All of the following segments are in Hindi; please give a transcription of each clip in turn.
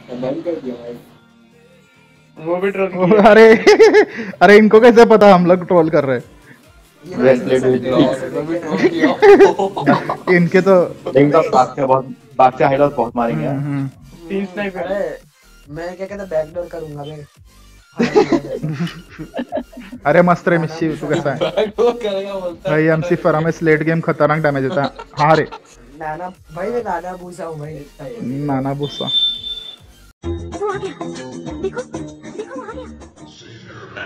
बंद कर दिया भाई। वो भी ट्रोल किया। अरे अरे इनको कैसे पता हम लोग ट्रोल कर रहे हैं? ये Well देख played, सकते well हैं played. कैसे वो भी देख ट्रोल रहे किया। इनके तो लेकिन तो बाग से हाइलाइट बहुत मारेंगे यार। हैं। तीन स्नाइपर। अरे मैं क्या कहता बैकडोर करूंगा बे। अरे मस्त रे मिशी तू कैसा है? वो करेगा बोलता भाई एमसी फरा में स्लेट गेम खतरनाक डैमेज देता है। हाँ रे नाना भाई मैं नाना भूसा हूँ भाई। नाना भूसा। वो आ गया। देखो देखो वो आ गया।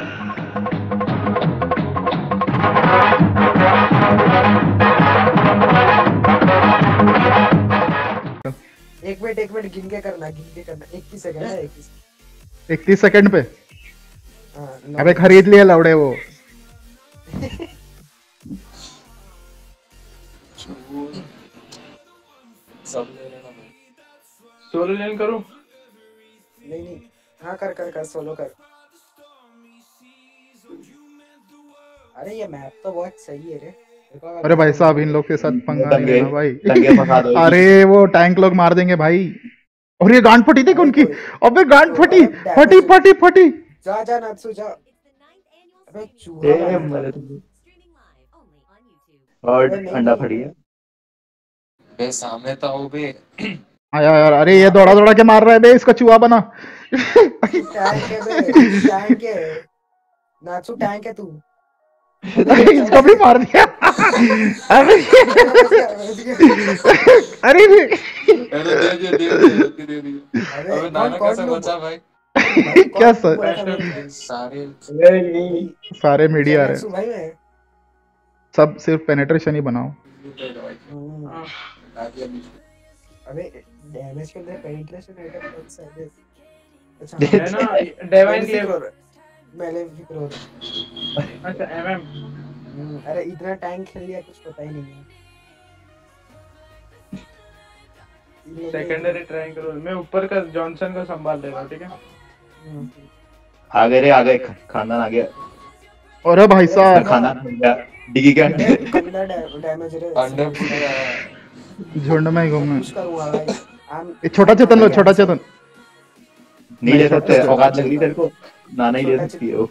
एक मिनट गिन के करना 21 सेकंड है 21। 31 सेकंड पे हाँ, अबे खरीद लिया लौड़े वो। सब ले लेना भाई। सोलो लेन करूं? नहीं हाँ कर सोलो कर। अरे ये मैप तो बहुत सही है रे। देखो अरे भाई साहब इन लोग के साथ पंगा नहीं दंगे लेना भाई। दंगे फंसा दो। अरे वो टैंक लोग मार देंगे भाई। और ये गांड फटी देख उनकी। अबे गांड फटी फटी फटी फटी। जा नात्सु जा। अबे ए चूहा मरे तुम। और अंडा फट गया। बे सामने था वो भी। आया यार अरे ये दौड़ा दौड़ा के मार रहा है बे इसका चूहा बना। टैंक है बे टैंक है। नात्सु टैंक है तू। अरे इसको भी मार दिया। अरे अरे अरे दे दिया। अबे अबे नाना कौन कैसे बचा भाई? क्या सर सारे सारे मीडिया आ रहे नात्सु भाई मैं। सब सिर्फ पेनिट्रेशन ही बनाओ। अबे डैमेज के अंदर पेनिट्रेशन आइटम कौन सा है? अच्छा है ना डिवाइन क्लेव। Malefic roar. अच्छा एमएम। अरे इतना टैंक खेल लिया कुछ पता ही नहीं है। सेकेंडरी ट्रायंगल रोल मैं ऊपर का जॉनसन को संभाल ले रहा हूं, ठीक है? आ गए रे आ गए खानदान आ गया। अरे भाई साहब खानदान आ गया। डिगी का कितना डैमेज रे। अंडर पूरा झुंड में ही घूमना। पुश करूंगा भाई। ये छोटा चेतन लो छोटा चेतन। नहीं ले सकते औकात लग रही तेरे को। ना नहीं ले सकती है वो।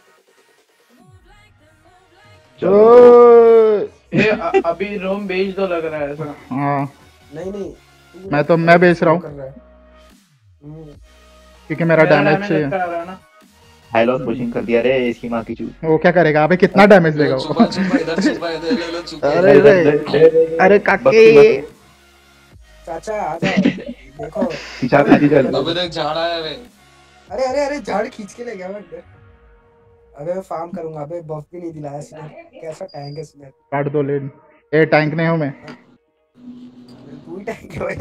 ये अभी रोम बेच दो लग रहा है ऐसा। हाँ नहीं मैं बेच रहा हूँ कर रहा है। क्योंकि मेरा डैमेज चाहिए। अच्छा आ रहा है ना। हाइलॉस पुशिंग कर दिया रे इसकी मां की चूत। वो क्या करेगा अबे कितना डैमेज देगा वो? छुपा छुपा इधर छुपा इधर ले लो छुपा। अरे रे अरे काके चाचा आ जाओ देखो। पीछा खाती चल। अबे देख झाड़ आया वे। अरे झाड़ खींच के ले गया मैं। अबे मैं फार्म करूंगा। अबे बफ भी नहीं दिलाया इसने। कैसा टैंक है इसने। काट दो लेन। ए टैंक नहीं हूँ मैं। तू ही टैंक है भाई।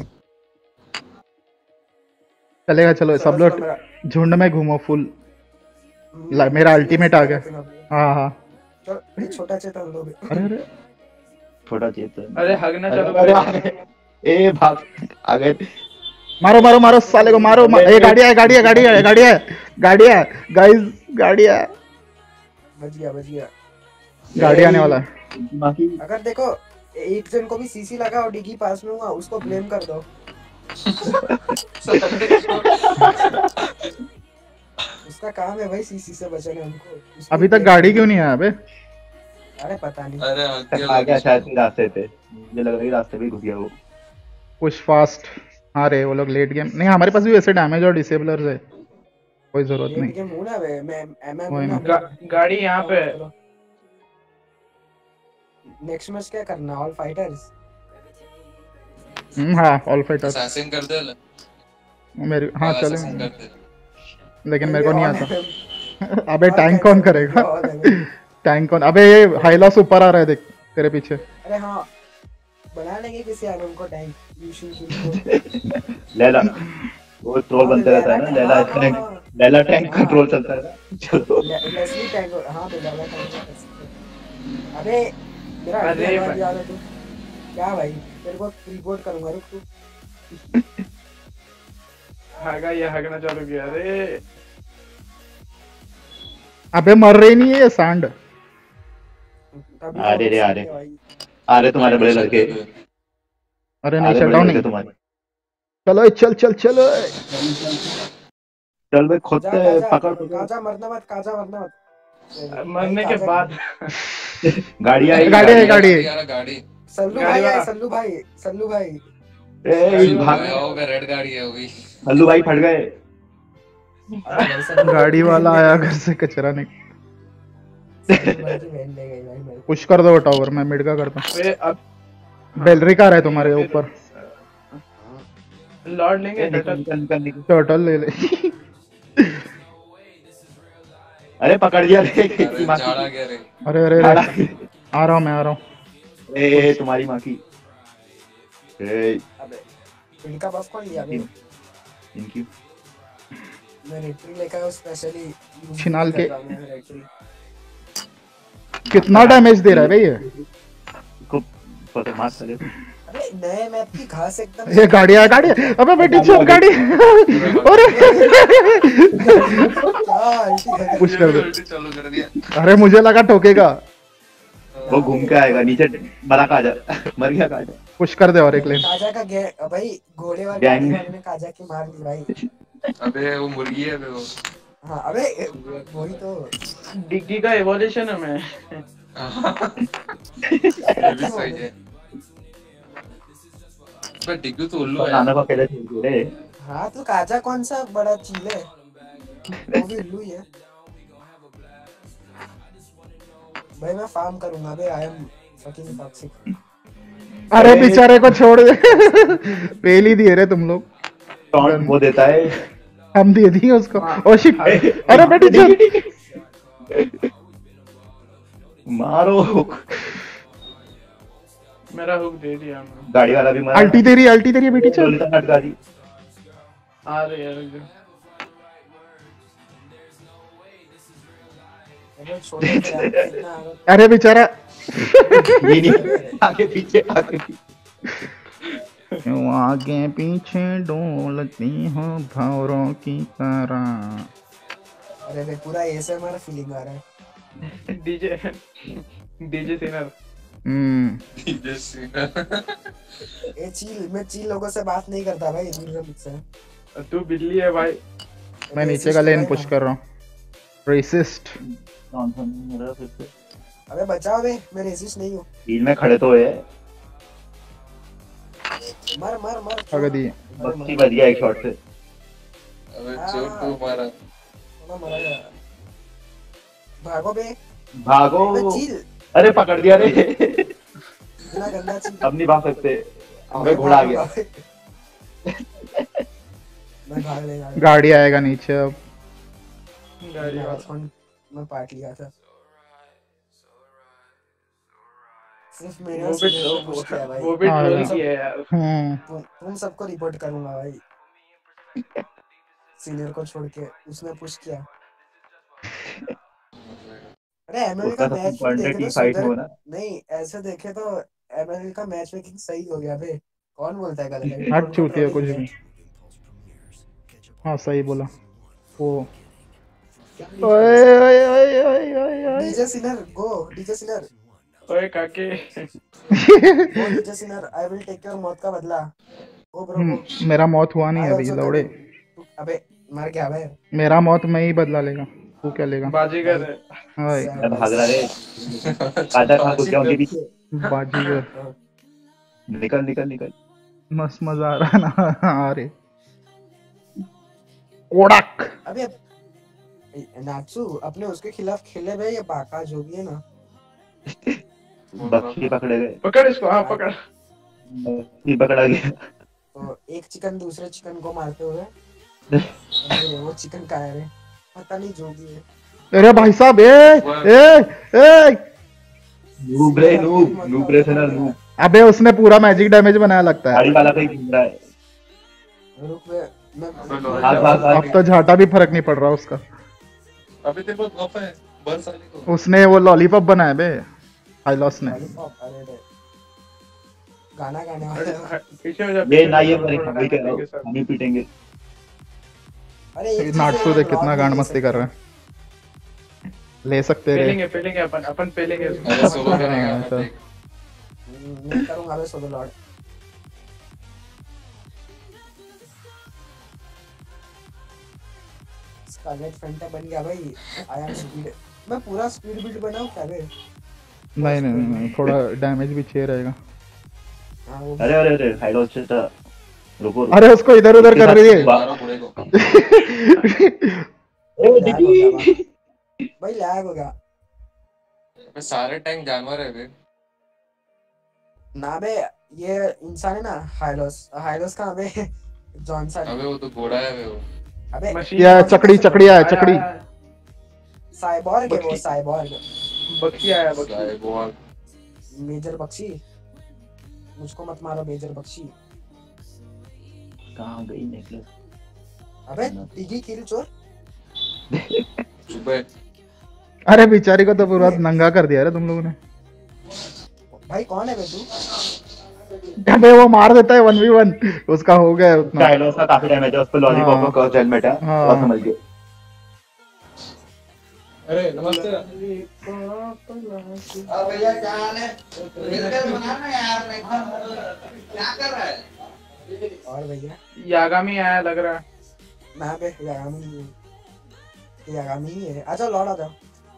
चलेगा चलो सब लोग झुंड में घूमो फुल। मेरा अल्टीमेट आ गया। हाँ हाँ चल छोटा चेतन दो। अरे अरे छोटा चेतन। अरे हगना चलो अरे आ गए। ए भाग आ गए। मारो मारो मारो साले को मारो ये गाड़ी है गाड़ी है गाड़ी है गाड़ी है गाड़ी है गाइस गाड़ी है। बच गया। गाड़ी आने वाला है। मां की अगर देखो एक जन को भी सीसी लगा और डिगी पास में हुआ उसको ब्लेम कर दो। उसका काम है भाई सीसी से बचाना हमको। उसको अभी तक blame गाड़ी कर क्यों दो। नहीं आया अबे? अरे पता नहीं। अरे आ गया शायद से रास्ते पे। मुझे लग रहा है रास्ते पे ही घुस गया वो। Push fast. हाँ रे वो लोग लेट गेम नहीं हमारे पास भी वैसे डैमेज और डिसेबलर्स है कोई जरूरत नहीं। ये मुना बे मैं वही ना। गाड़ी यहाँ पे है। नेक्स्ट मैच क्या करना? All fighters. हाँ ऑल फाइटर्स असैसिन कर दे ले। मेरे हाँ चले assassin कर दे। लेकिन मेरे को नहीं आता। अबे टैंक कौन करेगा? टैंक कौन? अबे ये हाइलॉस ऊपर आ रहा है देख तेरे पीछे। अरे हाँ बना लेंगे किसी आलम को टैंक। लैला वो ट्रोल बनते रहता है ना। लैला टैंक कंट्रोल चलता है। चलो लेस्ली टैंक। हाँ लैला टैंक। अबे मेरा अरे आइडिया भाई। याद है तू क्या भाई? तेरे को रिपोर्ट करूंगा रुक तू। ये हगना चालू किया रे। अबे मर रही नहीं है ये सांड। अरे रे अरे तुम्हारे बड़े लड़के। अरे नहीं शट डाउन नहीं। तुम्हारे चलो चल चल चलो। चल भाई खुद जा से काजा पकड़ पकड़। काजा मरना मत काजा मरना मत मरने के काजा- बाद गाड़ी आई गाड़ी आई, गाड़ी। यार गाड़ी सल्लू गाड़ी भाई आए वाला। सल्लू भाई सल्लू भाई ए भाग भाई होगा रेड गाड़ी है वो भी। हल्लू भाई फट गए। अरे भाई, सल्लू गाड़ी भाई वाला ले आया गई। घर से कचरा नहीं। सल्लू भाई की वैन ले गई भाई मेरे को। पुश कर दो टावर, मैं मिड का करता हूँ। वे अब बेलरी कार है तुम्हारे ऊपर। लॉर्ड लेंगे निकल टटल। निकल निकल निकल। टर्टल ले ले। अरे पकड़ दिया रे अरे झाड़ा गया रे। अरे अरे झाड़ा। अरे, आ रहा हूँ मैं, आ रहा हूँ। ए तुम्हारी माँ की। ए अबे इनका बफ कौन लिया बे? इनकी मैं रेट्री लेकर आया स्पेशली छिनाल के। कितना डैमेज दे रहा है भाई ये? को पता मार चले। अरे नए मैप की घास एकदम ये गाड़ी है, गाड़ी है। अबे बेटी चल गाड़ी। अरे पुश कर दे। उल्टी चालू कर दिया। अरे मुझे लगा ठोकेगा। वो घूम के आएगा नीचे। मरा काजा मर गया काजा। पुश कर दे और एक लेन। काजा का भाई घोड़े वाले गैंग। गाड़ी वाले ने काजा की मार दी भाई। अबे वो मुर्गी है वो। हाँ अबे वही तो डिग्गी का एवोल्यूशन है मैं। ये भी सही है। पर डिग्गू तो उल्लू है। नाना को अकेले छोड़ दे रे। हाँ तो काजा कौन सा बड़ा चील है? वो भी उल्लू ही है भाई। मैं फार्म करूंगा बे। I am fucking toxic. अरे बेचारे को छोड़ दे। पेल ही दिए रे तुम लोग। टॉन्ट वो देता है। हम दे दिए उसको। Oh shit. अरे बेटी चल। मारो। मेरा हुक दे दिया मैं। गाड़ी वाला भी मरा। अल्टी तेरी है बेटी चल। हटका दी। आ रहे यार रुक जाओ। अबे छोड़ दे यार, कितना आ रहा अरे बेचारा। ये नहीं आगे पीछे आगे पीछे। क्यों आगे पीछे डोलती हो भंवरों की तरह। अरे भाई पूरा एएसएमआर फीलिंग आ रहा है। DJ Sinner. जैसे ए चील, मैं चील लोगों से बात नहीं करता भाई, दूर रह मुझसे। तू बिल्ली है भाई। मैं नीचे का लेन पुश कर रहा हूँ। रेसिस्ट। अबे बचाओ बे, मैं रेसिस्ट नहीं हूँ। हील में खड़े तो हुए। मर मर मर। अगर दी बस्ती बच गया एक शॉट से। अबे चोट को मारा। मरा गया। भागो बे। भागो। अबे चील, अरे पकड़ दिया रे। इतना गंदा चील। अब नहीं भाग सकते। हमें घोड़ा आ गया। मैं भाग लेगा। गाड़ी आएगा नीचे अब। गाड़ी वाला। मैं पार्ट लिया था। सिर्फ मेरे वो और भी सीनियर को पुश किया भाई। वो भी हाँ, ट्रोल हाँ। किया है यार। तुम सबको रिपोर्ट करूंगा भाई। सीनियर को छोड़ के उसने पुश किया। अरे एमएल का उसका मैच सब देखे तो 105 सुधर हो ना। नहीं, ऐसे देखे तो एमएल का मैच मेकिंग सही हो गया बे। कौन बोलता है गलत है? हट चूती है कुछ भी। हाँ सही बोला वो। ओए ओए ओए ओए ओए। DJ Sinner go, DJ Sinner ओए काके। Go, DJ Sinner I will take your मौत का बदला। Go bro go. मेरा मौत हुआ नहीं अभी लौड़े। अबे मर गया बे। मेरा मौत मैं ही बदला लेगा। तू क्या लेगा? बाजीगर है। हाय मैं भाग रहा रे। काजा कहाँ घुस गया उनके पीछे। बाजीगर। निकल निकल निकल। मस्त मजा आ रहा ना। आ रे कोड़क। अबे नाचू अपने उसके खिलाफ खेले बे, ये बाका जो भी है ना। बक्सी पकड़े गए। पकड़ इसको। हाँ पकड़। बक्सी पकड़ा गया। तो एक चिकन दूसरे चिकन को मारते हुए। अरे वो चिकन का है रे, पता नहीं जो भी है। अरे भाई साहब ए नूब रे नूब। नूब रे सेना नूब। अबे उसने पूरा मैजिक डैमेज बनाया लगता है। गाड़ी वाला कहीं घूम रहा है। रुक बे, मैं भाग भाग भाग। अब तो झाटा भी फर्क नहीं पड़ रहा उसका। अबे तेरे पास बफ है। बस साले को। उसने वो लॉलीपॉप बनाया बे हाइलॉस ने। लॉलीपॉप। अरे रे गाना गाने वाला। पीछे हो जा। ये ना ये मरेगा। वही कह रहा हूँ। हम ही पीटेंगे। अरे एक नाटसू देख कितना गांड मस्ती कर रहा है। ले सकते रे। पेलेंगे अपन पेलेंगे इसको। अरे सोलो करेगा हाँ, अपन देख। मैं करूंगा बे सोलो लॉर्ड। स्कारलेट फैंटा बन गया भाई। I am speed. मैं पूरा स्पीड बिल्ड बनाऊं क्या बे? नहीं नहीं नहीं, थोड़ा डैमेज भी चाहिए रहेगा। हाँ वो अरे अरे अरे हाइड से तो रुको रुको। अरे उसको इधर उधर कर रही है। मारो बूढ़े को। ओ लैग हो गया दीदी भाई, लैग हो गया। अबे सारे टैंक जानवर है बे। ना बे ये इंसान है ना, हाइलोस का अबे जॉनसन। अबे वो तो घोड़ा है बे वो। अबे मशीन या चकड़ी चकड़ी आया चकड़ी। साइबॉर्ग है वो, साइबॉर्ग। बक्सी आया बक्सी। साइबोर्ग। मेजर बख्शी, मुझको मत मारो मेजर बख्शी। कहां गई नेकलेस? अबे टिगी किल चोर। सुबह अरे बेचारी को तो पूरा नंगा कर दिया रे तुम लोगों ने। भाई कौन है बे तू? अबे वो मार देता है 1v1, उसका हो गया उतना। हाइड का काफी डैमेज है उस पे। लॉलीपॉप हाँ। का हेलमेट है हाँ। और समझ गए। अरे नमस्ते। अब भैया क्या हाल है? मिलकर बनाना यार, मैं क्या कर रहा है? और भैया यागामी आया लग रहा है। ना बे यागामी ही है। अच्छा लौट आ जाओ।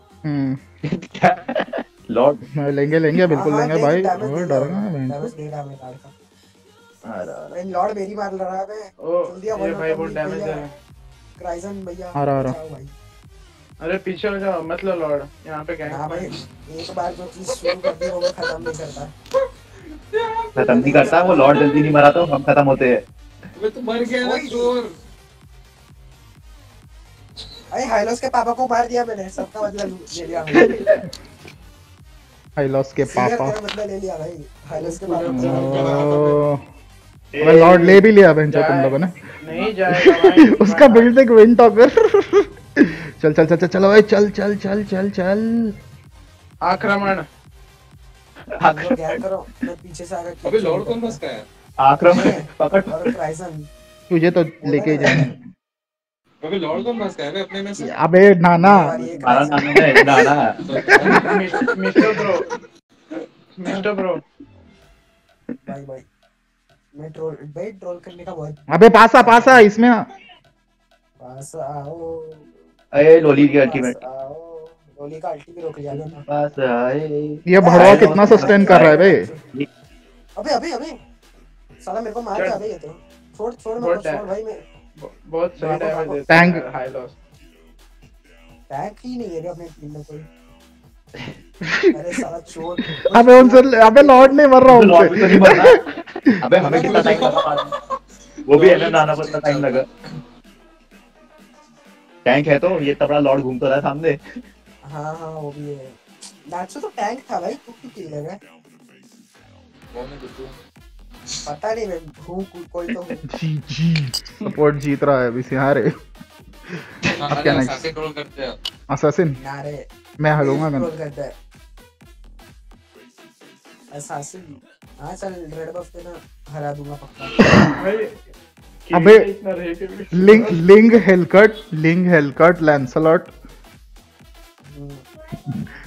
लॉर्ड लेंगे लेंगे बिल्कुल हाँ, लेंगे देख, भाई। डैमेज और दे डर रहा गया है, मैं। डैमेज दे रहा है लॉर्ड का। अरे लॉर्ड मेरी मार रहा है बे। ओ जल्दी ये आओ, भाई वरना बहुत डैमेज भैया। दे रहा है। क्राइजन भैया आ रहा। बचाओ भाई। अरे पीछे हो जाओ, मत लो लॉर्ड, यहाँ पे ना भाई गैंग। एक बार जो चीज शुरू कर दी वो मैं खत्म नहीं करता। खत्म नहीं करता वो। लॉर्ड जल्दी नहीं मरा तो हम खत्म होते हैं। अबे तू मर गया ना ओए। चोर। अरे हाइलोस के पापा को मार दिया मैंने, सबका बदला ले लिया मैंने। हाइलॉस के सीनियर पापा। का बदला ले लिया भाई, हाइलोस के पापा को। ओ, अबे लॉर्ड ले भी लिया बहन तुम लोगों ने। नहीं जाएगा भाई। उसका बिल्ड एक विंड टॉकर। चल चल चल चल चलो भाई, चल चल चल चल चल। आक्रमण। तुम लोग क्या करो, मैं पीछे से आकर अबे लॉर्ड कौन बस का है? आक्रमण पकड़। और क्राइजन तुझे तो लेके ही जाना। अबे लॉर्ड कौन बस का है बे अपने में से? अबे नाना। और ये मारा क्राइजन। नाना ने नाना। Mister bro, mister bro. भाई भाई मैं ट्रोल करने का बहुत अबे पासा इसमें आ। पास आओ। अरे लोली की अल्टीमेट पास आओ। गोली का अल्टी भी रोक लिया मैंने। पास आए। ये भड़वा कितना सस्टेन कर रहा है बे। अबे अबे अबे साला मेरे को मार के आ गया ये तो। छोड़ छोड़ मत बहुत छोड़ भाई। मैं बहुत सही डैमेज देता टैंक। है हाई लॉस। टैंक ही नहीं है रे अपने टीम में कोई। अरे साला चोर। अबे उनसे अबे लॉर्ड नहीं मर रहा तो लॉर्ड भी तो उनसे। नहीं मरना। अबे हमें कितना टाइम लगा? वो भी है ना नाना को इतना टाइम लगा। टैंक है तो ये तबड़ा लॉर्ड घूमता रहा सामने। हाँ हाँ वो भी है। नाचो तो टैंक था भाई, तू क्यों खेल रहा है? कौन है गुड्डू? पता नहीं मैं हूँ कोई तो हूँ। जी सपोर्ट जीत रहा है अभी से। हारे हाँ, क्या अरे next? साके ट्रोल करते हैं। असैसिन। ना रे मैं हलूंगा गन। ट्रोल करता है असैसिन। हाँ चल रेड बफ देना, हरा दूंगा पक्का। भाई अबे, इतना रह के भी लिंग हेलकट लैंसलॉट।